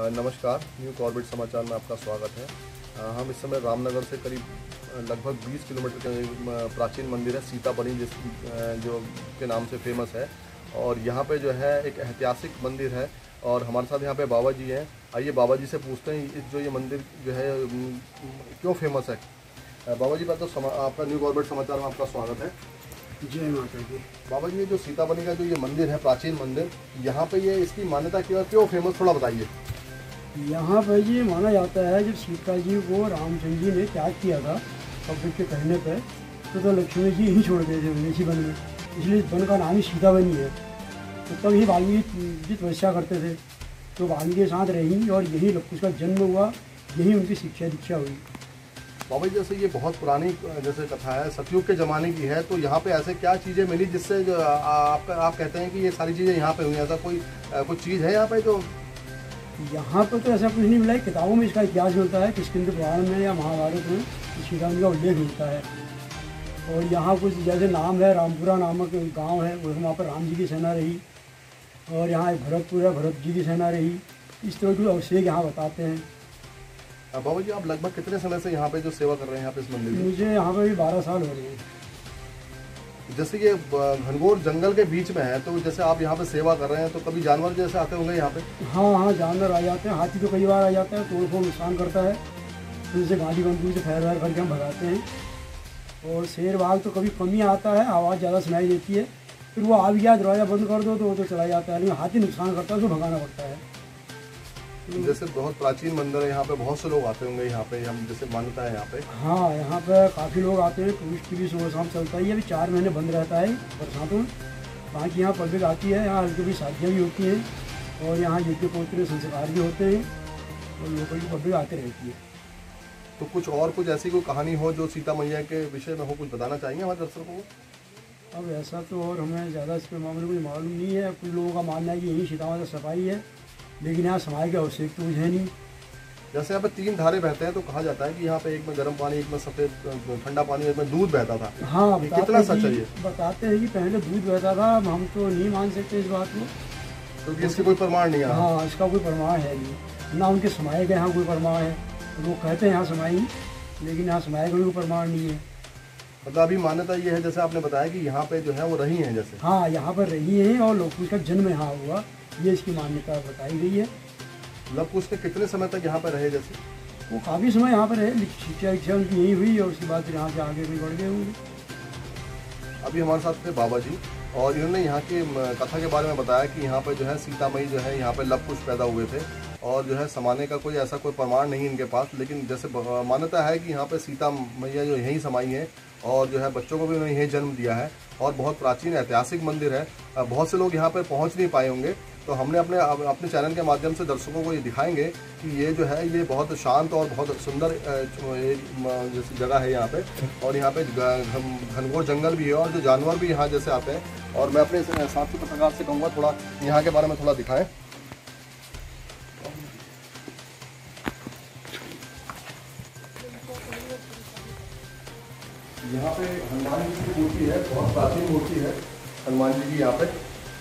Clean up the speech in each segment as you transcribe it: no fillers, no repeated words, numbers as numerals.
नमस्कार, new Corbett समाचार में आपका स्वागत है। हम इस समय रामनगर से करीब लगभग 20 किलोमीटर का प्राचीन मंदिर है सीता बनी जो के नाम से फेमस है। और यहाँ पे जो है एक ऐतिहासिक मंदिर है और हमारे साथ यहाँ पे बाबा जी हैं। आइए बाबा जी से पूछते हैं जो ये मंदिर जो है क्यों फेमस है। बाबा जी, पहले तो आपका न्यू कॉर्बेट समाचार में आपका स्वागत है। जय माता दी। बाबा जी, ये जो सीता बनी का जो ये मंदिर है, प्राचीन मंदिर, यहाँ पे ये इसकी मान्यता क्यों फेमस, थोड़ा बताइए। यहाँ पर ये माना जाता है जब सीता जी को रामचंद्र जी ने त्याग किया था कब्र के कहने पर, तो लक्ष्मण जी ही छोड़ गए थे इसी वन में, इसलिए इस वन का नाम ही सीता बनी है। तो तब ही वाल्मीकि जी तपस्या करते थे, तो वाल्मीकि के साथ रही और यही उसका जन्म हुआ, यही उनकी शिक्षा दीक्षा हुई। बाबा जी, जैसे ये बहुत पुरानी जैसे कथा है, सतयुग के ज़माने की है, तो यहाँ पे ऐसे क्या चीज़ें मिली जिससे जो आप कहते हैं कि ये सारी चीज़ें यहाँ पे हुई? ऐसा कोई चीज़ है यहाँ पे जो? यहाँ पर तो ऐसा कुछ नहीं मिला है। किताबों में इसका इतिहास मिलता है, किष्किंधा पुराण में या महाभारत में सीता जी का उल्लेख मिलता है। और यहाँ कुछ जैसे नाम है, रामपुरा नामक गांव है, वहाँ पर राम जी की सेना रही। और यहाँ एक भरतपुर है, भरत जी की सेना रही। इस तरह के अवशेष यहाँ बताते हैं। बाबा जी, आप लगभग कितने समय से यहाँ पे जो सेवा कर रहे हैं यहाँ पे इस मंदिर में? मुझे यहाँ पर भी 12 साल हो रहे हैं। जैसे ये घनघोर जंगल के बीच में है, तो जैसे आप यहाँ पे सेवा कर रहे हैं, तो कभी जानवर जैसे आते होंगे यहाँ पे? हाँ, जानवर आ जाते हैं। हाथी तो कई बार आ जाता है, तोड़ फोड़ नुकसान करता है, उनसे गाड़ी बंदूक से फैर वैर करके हम भगाते हैं। और शेर बाघ तो कभी कम ही आता है, आवाज़ ज़्यादा सुनाई देती है, फिर वो आ भी गया, दरवाज़ा बंद कर दो तो वो तो चला जाता है। लेकिन हाथी नुकसान करता है, उसको भगाना पड़ता है। जैसे बहुत प्राचीन मंदिर है, यहाँ पे बहुत से लोग आते होंगे यहाँ पे, हम जैसे मान्यता है यहाँ पे। हाँ, यहाँ पे काफ़ी लोग आते हैं। टूरिस्ट की भी सुबह शाम चलता ही है। अभी 4 महीने बंद रहता है बरसातों में। बाकी यहाँ पब्लिक आती है, यहाँ हल्की भी शादियाँ भी होती हैं और यहाँ यज्ञ पोत्र संस्कार भी होते हैं और लोगों की पब्लिक आते रहती है। तो कुछ ऐसी कोई कहानी हो जो सीता मैया के विषय में हो, कुछ बताना चाहेंगे हमारे दर्शकों को? अब ऐसा तो और हमें ज़्यादा इसके मामले में कुछ मालूम नहीं है। कुछ लोगों का मानना है कि यही सीता माता सफाई है, लेकिन यहाँ समाज की आवश्यकता कुछ है नहीं। जैसे यहाँ पे 3 धारे बहते हैं, तो कहा जाता है कि यहाँ पे एक में गर्म पानी, एक में सफेद ठंडा पानी, एक में दूध बहता था। हाँ, कितना सच है ये? बताते हैं कि पहले दूध बहता था। हम तो नहीं मान सकते इस बात को, क्योंकि इसकी कोई प्रमाण नहीं है। हाँ, इसका कोई प्रमाण है नहीं, ना उनके समाये का यहाँ कोई प्रमाण है। लोग कहते हैं यहाँ समाई, लेकिन यहाँ समाये का कोई प्रमाण नहीं है। मतलब अभी मान्यता ये है, जैसे आपने बताया कि यहाँ पे जो है वो रही हैं जैसे। हाँ, यहाँ पर रही है और लोग उसका जन्म यहाँ हुआ, ये इसकी मान्यता बताई गई है। लव कुश के कितने समय तक यहाँ पे रहे जैसे? वो काफ़ी समय यहाँ पर रहे, शिक्षा इच्छा उनकी यही हुई और उसके बाद फिर यहाँ से आगे भी बढ़ गए होंगे। अभी हमारे साथ थे बाबा जी और इन्होंने यहाँ की कथा के बारे में बताया कि यहाँ पे जो है सीता मई जो है यहाँ पे लव कुश पैदा हुए थे और जो है समाने का कोई ऐसा कोई प्रमाण नहीं इनके पास, लेकिन जैसे मान्यता है कि यहाँ पे सीता मैया जो यहीं समाई है और जो है बच्चों को भी उन्होंने यहीं जन्म दिया है। और बहुत प्राचीन ऐतिहासिक मंदिर है, बहुत से लोग यहाँ पर पहुँच नहीं पाए होंगे, तो हमने अपने चैनल के माध्यम से दर्शकों को ये दिखाएंगे कि ये जो है ये बहुत शांत और बहुत सुंदर जैसी जगह है यहाँ पे। और यहाँ पे घनघोर जंगल भी है और जो जानवर भी यहाँ जैसे आते हैं। और मैं अपने साथी पत्रकार से कहूँगा थोड़ा यहाँ के बारे में थोड़ा दिखाएं। यहाँ पे हनुमान जी की मूर्ति है, बहुत प्राचीन मूर्ति है हनुमान जी की यहाँ पे।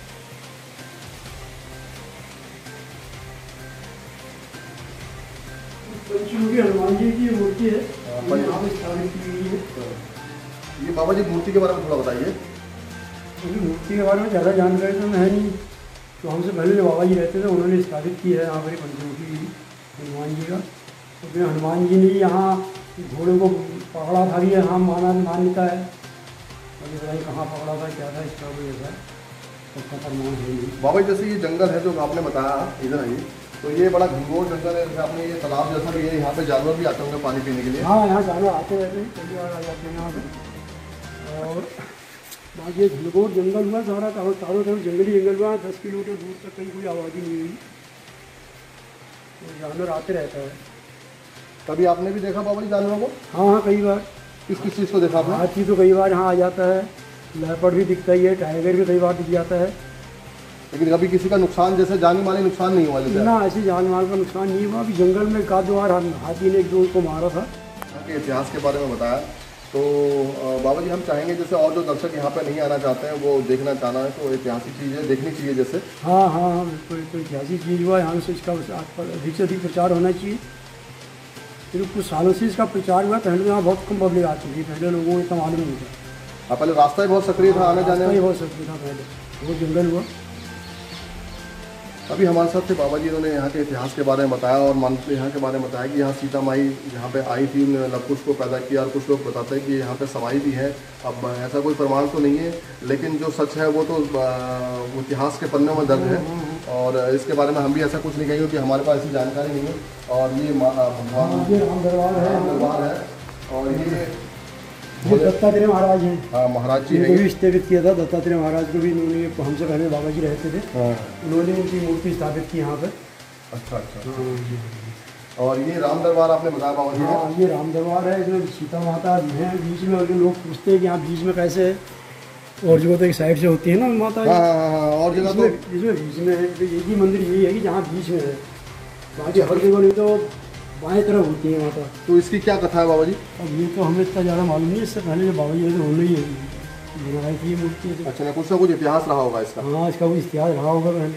पंचमुखी हनुमान जी की मूर्ति है, यहाँ पे स्थापित की गई है। ये बाबा जी मूर्ति के बारे में थोड़ा बताइए। मूर्ति के बारे में ज़्यादा जानकारी तो है नहीं, तो हमसे पहले जो बाबा जी रहते थे उन्होंने स्थापित की है यहाँ पर पंचमुखी हनुमान जी का। तो फिर हनुमान जी ने यहाँ घोड़े को पकड़ा था, भी यहाँ मान्यता है। अभी पता नहीं कहाँ पकड़ा था, क्या था, इसका कोई ऐसा उसका प्रमाण है नहीं। बाबा जैसे ये जंगल है जो आपने बताया इधर है, तो ये बड़ा घनघोर जंगल है, जैसे आपने ये तालाब जैसा भी है, यहाँ पे जानवर भी आते होंगे पानी पीने के लिए? हाँ, यहाँ जानवर आते रहते हैं, कई बार आ जाते हैं यहाँ पर। और बाकी ये घनघोर जंगल हुआ सारा, चारों तरफ जंगली जंगल हुआ। 10 किलोमीटर दूर तक कहीं कोई आबादी नहीं हुई, तो जानवर आते रहता है। कभी आपने भी देखा बाबा जी जानवरों को? हाँ, कई बार। किस चीज़ को देखा आपने? हाथी तो कई बार यहाँ आ जाता है, लेपर्ड भी दिखता ही है, टाइगर भी कई बार दिख जाता है। लेकिन कभी किसी का नुकसान जैसे जानी माली नुकसान नहीं हुआ? ना, ऐसी जान माल का नुकसान नहीं हुआ। अभी जंगल में 1-2 बार हाथी ने 1-2 को मारा था। के इतिहास के बारे में बताया तो बाबा जी हम चाहेंगे जैसे और जो दर्शक यहाँ पे नहीं आना चाहते हैं वो देखना चाहना है तो ऐतिहासिक चीज़ें देखनी चाहिए जैसे। हाँ हाँ हाँ, बिल्कुल तो ऐतिहासिक चीज़ हुआ, यहाँ से इसका अधिक से अधिक प्रचार होना चाहिए। फिर कुछ सालों से इसका प्रचार हुआ, पहले यहाँ बहुत कम पब्लिक आ चुकी है, पहले लोगों को इतना मालूम नहीं था। पहले रास्ता ही बहुत सक्रिय था आने जाने में, बहुत सक्रिय था पहले, वो जंगल हुआ। अभी हमारे साथ थे बाबा जी, इन्होंने यहाँ के इतिहास के बारे में बताया और मानते यहाँ के बारे में बताया कि यहाँ सीता माई यहाँ पे आई थी, उन्होंने लवकुश को पैदा किया। और कुछ लोग बताते हैं कि यहाँ पे सवाई भी है। अब ऐसा कोई प्रमाण तो नहीं है, लेकिन जो सच है वो तो इतिहास के पन्नों में दर्ज है। और इसके बारे में हम भी ऐसा कुछ नहीं कहेंगे क्योंकि हमारे पास ऐसी जानकारी नहीं है। और ये राम दरबार है, और ये दत्तात्रेय महाराज हैं। हाँ, महाराज जी इनको भी स्थापित किया था, दत्तात्रेय महाराज को भी इन्होंने, हमसे पहले बाबा जी रहते थे, उन्होंने उनकी मूर्ति स्थापित की यहाँ पर। अच्छा अच्छा। और ये राम दरबार आपने बताया बाबा जी? हाँ, ये राम दरबार है, इसमें सीता माता हैं बीच में। और लोग पूछते हैं कि यहाँ बीच में कैसे है, और जगह तो एक साइड से होती है ना माता। और जगह तो इसमें बीच में है, एक ही मंदिर यही है कि जहाँ बीच में है, बाकी हर जगह नहीं तो बाएं तरफ होती है माता। तो इसकी क्या कथा है बाबा जी? अब ये तो हमें इतना ज़्यादा मालूम नहीं, इससे पहले जो बाबा जी तो होना ही है बनाई थी मूर्ति। अच्छा, ना कुछ इतिहास रहा होगा इसका? हाँ, इसका कुछ इतिहास रहा होगा पहले।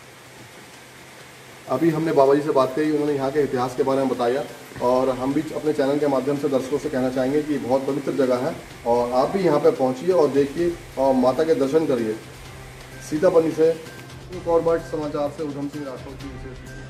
अभी हमने बाबा जी से बात करी, उन्होंने यहाँ के इतिहास के बारे में बताया। और हम भी अपने चैनल के माध्यम से दर्शकों से कहना चाहेंगे कि बहुत पवित्र जगह है और आप भी यहाँ पर पहुँचिए और देखिए और माता के दर्शन करिए। सीताबनी से कॉर्बेट समाचार से उधम सिंह राठौर की विशेष।